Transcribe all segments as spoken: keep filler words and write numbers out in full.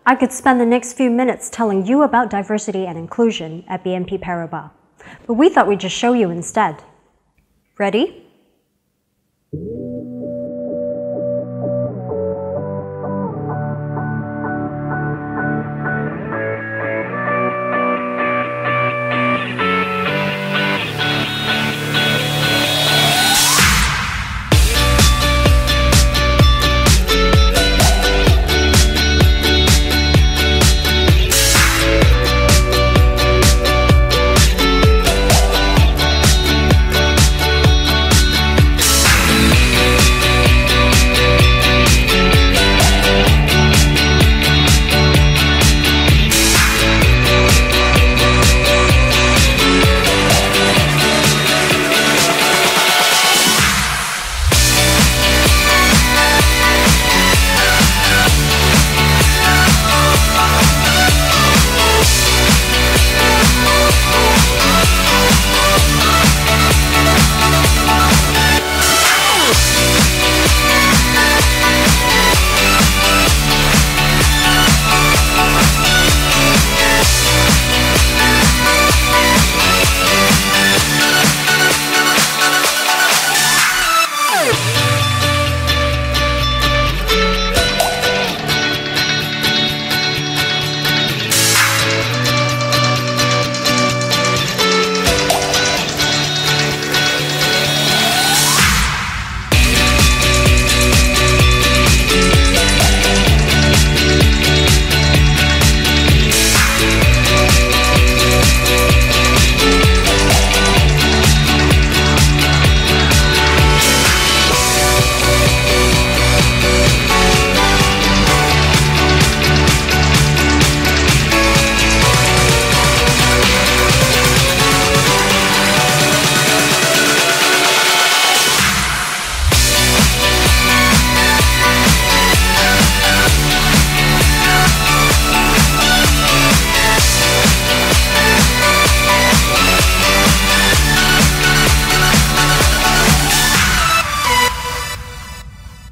I could spend the next few minutes telling you about diversity and inclusion at B N P Paribas, but we thought we'd just show you instead. Ready?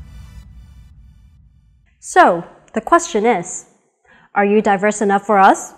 So, the question is, are you diverse enough for us?